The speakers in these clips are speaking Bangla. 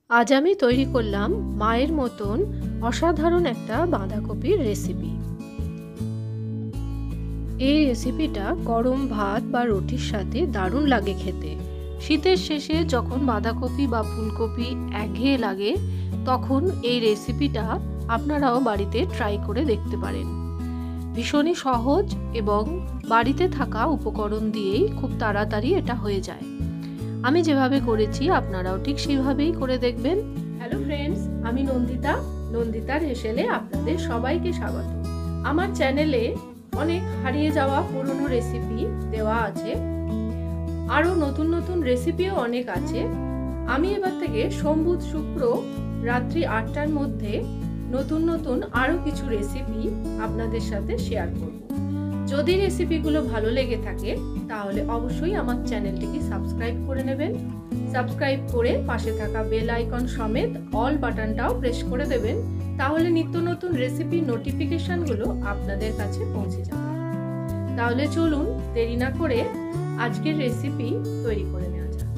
আজ আমি তৈরি করলাম মায়ের মতন অসাধারণ একটা বাঁধাকপির রেসিপি। এই রেসিপিটা গরম ভাত বা রুটির সাথে দারুণ লাগে খেতে। শীতের শেষে যখন বাঁধাকপি বা ফুলকপি একঘেয়ে লাগে তখন এই রেসিপিটা আপনারাও বাড়িতে ট্রাই করে দেখতে পারেন। ভীষণই সহজ এবং বাড়িতে থাকা উপকরণ দিয়েই খুব তাড়াতাড়ি এটা হয়ে যায়। আমি যেভাবে করেছি আপনারাও ঠিক সেইভাবেই করে দেখবেন। হ্যালো ফ্রেন্ডস, আমি নন্দিতার হেসেলে আপনাদের সবাইকে স্বাগত। আমার চ্যানেলে অনেক হারিয়ে যাওয়া পুরনো রেসিপি দেওয়া আছে, আরও নতুন নতুন রেসিপিও অনেক আছে। আমি এবার থেকে সোম বুধ শুক্র রাত্রি 8টার মধ্যে নতুন নতুন আরও কিছু রেসিপি আপনাদের সাথে শেয়ার করব। যদি রেসিপিগুলো ভালো লেগে থাকে তাহলে অবশ্যই আমার চ্যানেলটিকে সাবস্ক্রাইব করে নেবেন। সাবস্ক্রাইব করে পাশে থাকা বেল আইকন সমেত অল বাটনটাও প্রেস করে দেবেন, তাহলে নিত্য নতুন রেসিপির নোটিফিকেশনগুলো আপনাদের কাছে পৌঁছে যাবে। তাহলে চলুন দেরি না করে আজকের রেসিপি তৈরি করে নেওয়া যাক।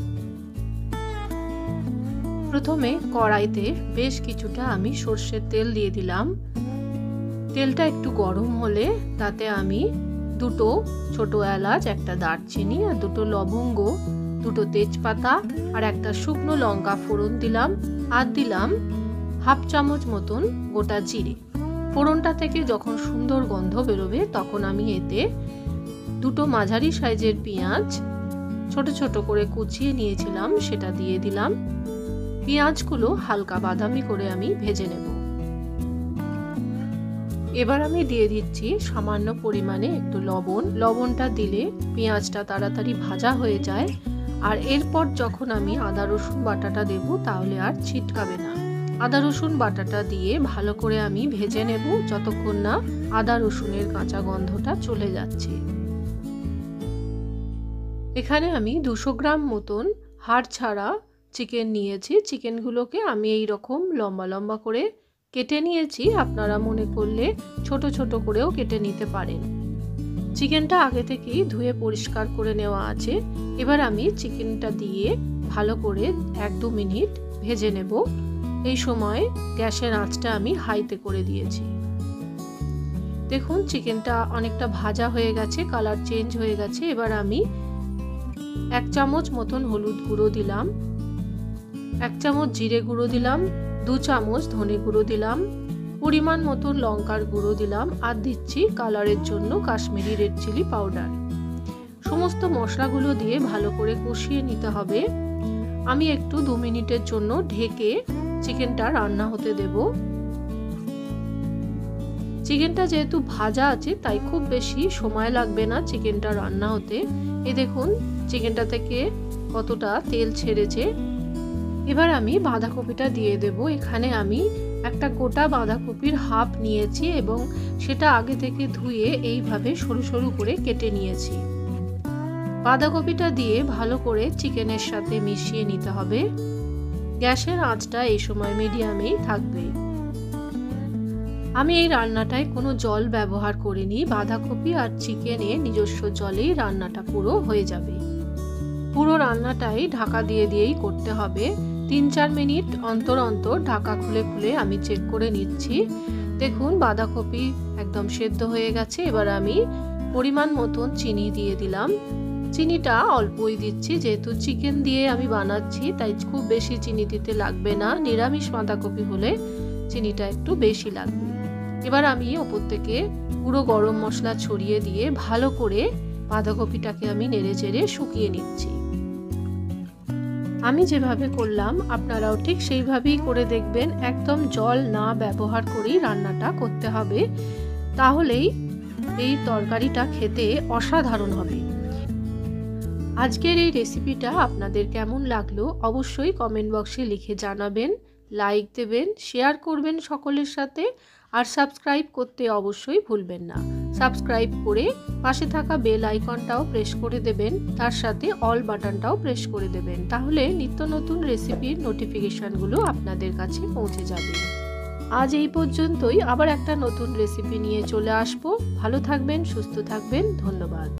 প্রথমে কড়াইতে বেশ কিছুটা আমি সর্ষের তেল দিয়ে দিলাম। তেলটা একটু গরম হলে তাতে আমি দুটো ছোট এলাচ, একটা দারচিনি আর দুটো লবঙ্গ, দুটো তেজপাতা আর একটা শুকনো লঙ্কা ফোড়ন দিলাম, আর দিলাম হাফ চামচ মতন গোটা জিরে। ফোড়নটা থেকে যখন সুন্দর গন্ধ বেরোবে তখন আমি এতে দুটো মাঝারি সাইজের পেঁয়াজ ছোট ছোট করে কুচিয়ে নিয়েছিলাম সেটা দিয়ে দিলাম। পেঁয়াজগুলো হালকা বাদামি করে আমি ভেজে নেব। এবার আমি দিয়ে দিচ্ছি সামান্য পরিমাণে একটু লবণ। লবণটা দিলে পেঁয়াজটা তাড়াতাড়ি ভাজা হয়ে যায়, আর এরপর যখন আমি আদা রসুন বাটাটা দেব তাহলে আর ছিটকাবে না। আদা রসুন বাটাটা দিয়ে ভালো করে আমি ভেজে নেব যতক্ষণ না আদা রসুনের কাঁচা গন্ধটা চলে যাচ্ছে। এখানে আমি 200 গ্রাম মতন হাড় ছাড়া চিকেন নিয়েছি। চিকেনগুলোকে আমি এই রকম লম্বা লম্বা করে কেটে নিয়েছি। আপনারা মনে করলে ছোট ছোট করেও কেটে নিতে পারেন। চিকেনটা আগে থেকেই ধুয়ে পরিষ্কার করে নেওয়া আছে। এবার আমি চিকেনটা দিয়ে ভালো করে 1-2 মিনিট ভেজে নেব। এই সময় গ্যাসের আঁচটা আমি হাইতে করে দিয়েছি। দেখুন চিকেনটা অনেকটা ভাজা হয়ে গেছে, কালার চেঞ্জ হয়ে গেছে। এবার আমি 1 চামচ মতন হলুদ গুঁড়ো দিলাম, 1 চামচ জিরে গুঁড়ো দিলাম, 2 চামচ ধনে গুঁড়ো দিলাম, পরিমাণ মতন লঙ্কার গুঁড়ো দিলাম, আর দিচ্ছি কালারের জন্য কাশ্মীরি রেড চিলি পাউডার। সমস্ত মশলাগুলো দিয়ে ভালো করে কষিয়ে নিতে হবে। আমি একটু 2 মিনিটের জন্য ঢেকে চিকেনটা রান্না হতে দেব। চিকেনটা যেহেতু ভাজা আছে তাই খুব বেশি সময় লাগবে না চিকেনটা রান্না হতে। এই দেখুন চিকেনটা থেকে কতটা তেল ছেড়েছে। এবার আমি বাঁধাকপিটা দিয়ে দেব। এখানে আমি একটা গোটা বাঁধাকপির হাফ নিয়েছি এবং সেটা আগে থেকে ধুয়ে এইভাবে সরু সরু করে কেটে নিয়েছি। বাঁধাকপিটা দিয়ে ভালো করে চিকেনের সাথে মিশিয়ে নিতে হবে। গ্যাসের আঁচটা এই সময় মিডিয়ামেই থাকবে। আমি এই রান্নাটায় কোনো জল ব্যবহার করিনি। বাঁধাকপি আর চিকেনে নিজস্ব জলেই রান্নাটা পুরো হয়ে যাবে। পুরো রান্নাটাই ঢাকা দিয়ে দিয়েই করতে হবে। 3-4 মিনিট অন্তর অন্তর ঢাকা খুলে খুলে আমি চেক করে নিচ্ছি। দেখুন বাঁধাকপি একদম সেদ্ধ হয়ে গেছে। এবার আমি পরিমাণ মতন চিনি দিয়ে দিলাম। চিনিটা অল্পই দিচ্ছি, যেহেতু চিকেন দিয়ে আমি বানাচ্ছি তাই খুব বেশি চিনি দিতে লাগবে না। নিরামিষ বাঁধাকপি হলে চিনিটা একটু বেশি লাগবে। এবার আমি ওপর থেকে পুরো গরম মশলা ছড়িয়ে দিয়ে ভালো করে বাঁধাকপিটাকে আমি নেড়ে চেড়ে শুকিয়ে নিচ্ছি। আমি যেভাবে করলাম আপনারাও ঠিক সেইভাবেই করে দেখবেন। একদম জল না ব্যবহার করেই রান্নাটা করতে হবে, তাহলেই এই তরকারিটা খেতে অসাধারণ হবে। আজকের এই রেসিপিটা আপনাদের কেমন লাগলো অবশ্যই কমেন্ট বক্সে লিখে জানাবেন। লাইক দেবেন, শেয়ার করবেন সকলের সাথে, আর সাবস্ক্রাইব করতে অবশ্যই ভুলবেন না। সাবস্ক্রাইব করে পাশে থাকা বেল আইকনটাও প্রেস করে দেবেন, তার সাথে অল বাটনটাও প্রেস করে দেবেন, তাহলে নিত্য নতুন রেসিপির নোটিফিকেশনগুলো আপনাদের কাছে পৌঁছে যাবে। আজ এই পর্যন্তই। আবার একটা নতুন রেসিপি নিয়ে চলে আসবো। ভালো থাকবেন, সুস্থ থাকবেন। ধন্যবাদ।